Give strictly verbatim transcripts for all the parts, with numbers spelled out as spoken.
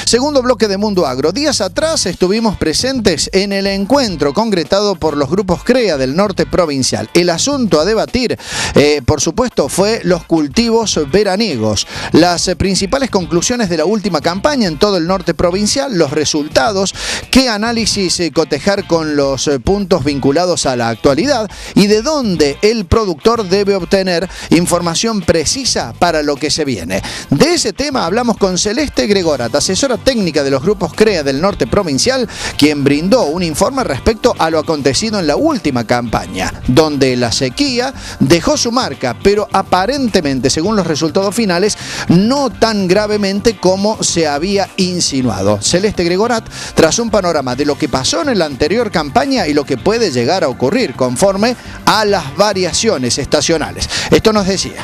Segundo bloque de Mundo Agro. Días atrás estuvimos presentes en el encuentro concretado por los grupos CREA del norte provincial. El asunto a debatir, eh, por supuesto, fue los cultivos veraniegos. Las eh, principales conclusiones de la última campaña en todo el norte provincial, los resultados, qué análisis eh, cotejar con los eh, puntos vinculados a la actualidad y de dónde el productor debe obtener información precisa para lo que se viene. De ese tema hablamos con Celeste Gregorat, asesora técnica de los grupos CREA del norte provincial, quien brindó un informe respecto a lo acontecido en la última campaña, donde la sequía dejó su marca, pero aparentemente, según los resultados finales, no tan gravemente como se había insinuado. Celeste Gregorat trazó un panorama de lo que pasó en la anterior campaña y lo que puede llegar a ocurrir conforme a las variaciones estacionales. Esto nos decía.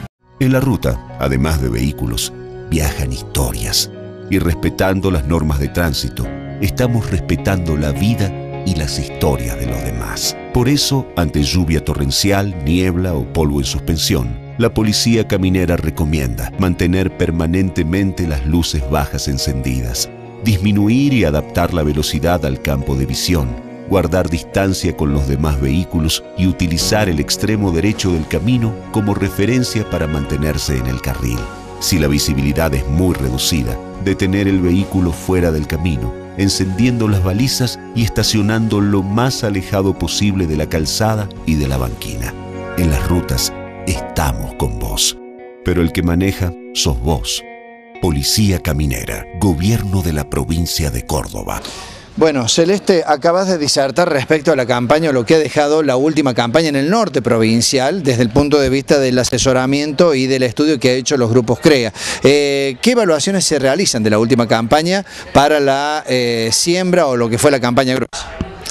En la ruta, además de vehículos, viajan historias. Y respetando las normas de tránsito, estamos respetando la vida y las historias de los demás. Por eso, ante lluvia torrencial, niebla o polvo en suspensión, la policía caminera recomienda mantener permanentemente las luces bajas encendidas, disminuir y adaptar la velocidad al campo de visión, guardar distancia con los demás vehículos y utilizar el extremo derecho del camino como referencia para mantenerse en el carril. Si la visibilidad es muy reducida, detener el vehículo fuera del camino, encendiendo las balizas y estacionando lo más alejado posible de la calzada y de la banquina. En las rutas estamos con vos, pero el que maneja sos vos. Policía Caminera, Gobierno de la Provincia de Córdoba. Bueno, Celeste, acabas de disertar respecto a la campaña, lo que ha dejado la última campaña en el norte provincial, desde el punto de vista del asesoramiento y del estudio que ha hecho los grupos CREA. Eh, ¿Qué evaluaciones se realizan de la última campaña para la eh, siembra o lo que fue la campaña gruesa?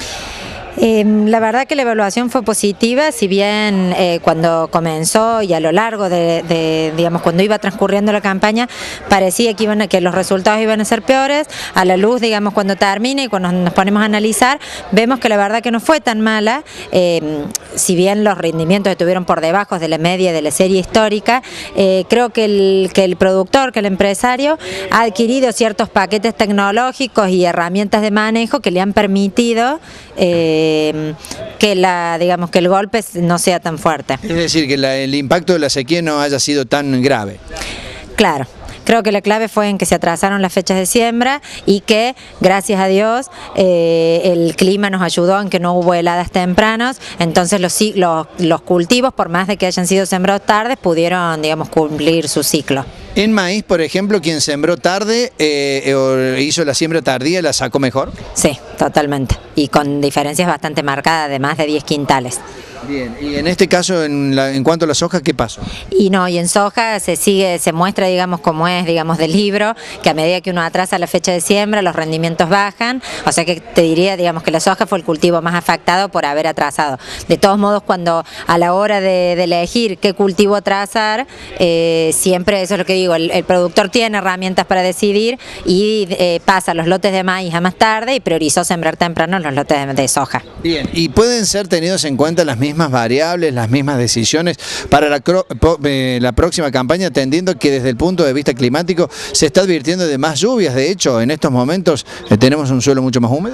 Eh, la verdad que la evaluación fue positiva, si bien eh, cuando comenzó y a lo largo de, de, digamos, cuando iba transcurriendo la campaña, parecía que, iban a, que los resultados iban a ser peores. A la luz, digamos, cuando termina y cuando nos ponemos a analizar, vemos que la verdad que no fue tan mala, eh, si bien los rendimientos estuvieron por debajo de la media de la serie histórica, eh, creo que el, que el productor, que el empresario, ha adquirido ciertos paquetes tecnológicos y herramientas de manejo que le han permitido eh, que la digamos que el golpe no sea tan fuerte. Es decir, que la, el impacto de la sequía no haya sido tan grave. Claro. Creo que la clave fue en que se atrasaron las fechas de siembra y que, gracias a Dios, eh, el clima nos ayudó en que no hubo heladas tempranas, entonces los, los, los cultivos, por más de que hayan sido sembrados tarde, pudieron, digamos, cumplir su ciclo. En maíz, por ejemplo, quien sembró tarde eh, hizo la siembra tardía, ¿la sacó mejor? Sí, totalmente, y con diferencias bastante marcadas de más de diez quintales. Bien, y en este caso, en, la, en cuanto a la soja, ¿qué pasó? Y no, y en soja se sigue, se muestra, digamos, como es, digamos, del libro, que a medida que uno atrasa la fecha de siembra, los rendimientos bajan, o sea que te diría, digamos, que la soja fue el cultivo más afectado por haber atrasado. De todos modos, cuando a la hora de, de elegir qué cultivo atrasar, eh, siempre, eso es lo que digo, el, el productor tiene herramientas para decidir y eh, pasa los lotes de maíz a más tarde y priorizó sembrar temprano los lotes de, de soja. Bien, y pueden ser tenidos en cuenta las mismas variables, las mismas decisiones para la, eh, la próxima campaña, atendiendo que desde el punto de vista climático se está advirtiendo de más lluvias. De hecho, en estos momentos eh, tenemos un suelo mucho más húmedo.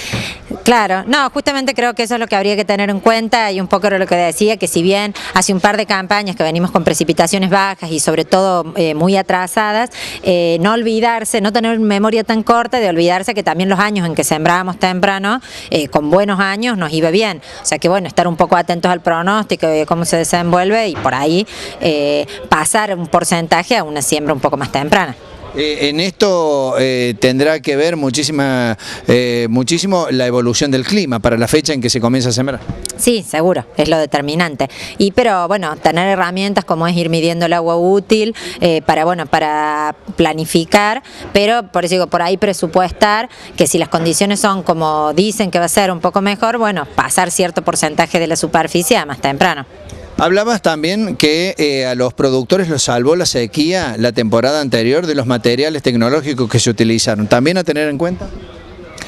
Claro, no, justamente creo que eso es lo que habría que tener en cuenta y un poco era lo que decía, que si bien hace un par de campañas que venimos con precipitaciones bajas y sobre todo eh, muy atrasadas, eh, no olvidarse, no tener memoria tan corta de olvidarse que también los años en que sembrábamos temprano, eh, con buenos años nos iba bien, o sea que bueno, estar un poco atentos al pronóstico de cómo se desenvuelve y por ahí eh, pasar un porcentaje a una siembra un poco más temprana. Eh, en esto eh, tendrá que ver muchísima, eh, muchísimo la evolución del clima para la fecha en que se comienza a sembrar. Sí, seguro, es lo determinante. Y pero bueno, tener herramientas como es ir midiendo el agua útil eh, para bueno para planificar, pero por eso digo, por ahí presupuestar que si las condiciones son como dicen que va a ser un poco mejor, bueno, pasar cierto porcentaje de la superficie a más temprano. Hablabas también que eh, a los productores los salvó la sequía la temporada anterior de los materiales tecnológicos que se utilizaron. ¿También a tener en cuenta?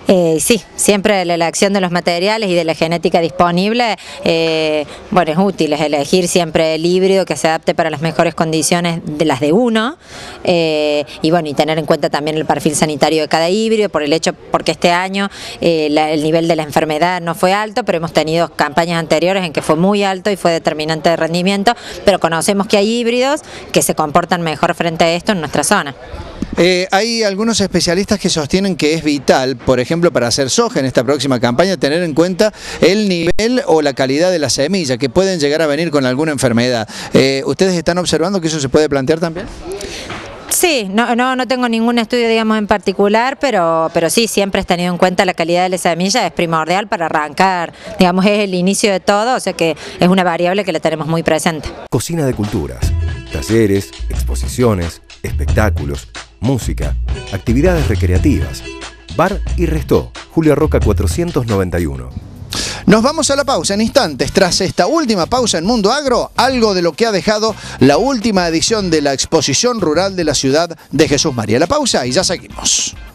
Eh, sí, siempre la elección de los materiales y de la genética disponible, eh, bueno, es útil, es elegir siempre el híbrido que se adapte para las mejores condiciones de las de uno, eh, y bueno, y tener en cuenta también el perfil sanitario de cada híbrido, por el hecho, porque este año eh, la, el nivel de la enfermedad no fue alto, pero hemos tenido campañas anteriores en que fue muy alto y fue determinante de rendimiento, pero conocemos que hay híbridos que se comportan mejor frente a esto en nuestra zona. Eh, hay algunos especialistas que sostienen que es vital, por ejemplo, para hacer soja en esta próxima campaña, tener en cuenta el nivel o la calidad de la semilla, que pueden llegar a venir con alguna enfermedad. Eh, ¿Ustedes están observando que eso se puede plantear también? Sí, no, no, no tengo ningún estudio, digamos, en particular, pero, pero sí, siempre he tenido en cuenta la calidad de la semilla, es primordial para arrancar, digamos, es el inicio de todo, o sea que es una variable que la tenemos muy presente. Cocina de culturas, talleres, exposiciones, espectáculos, música, actividades recreativas, bar y restó, Julio Roca cuatrocientos noventa y uno. Nos vamos a la pausa en instantes. Tras esta última pausa en Mundo Agro, algo de lo que ha dejado la última edición de la exposición rural de la ciudad de Jesús María. La pausa y ya seguimos.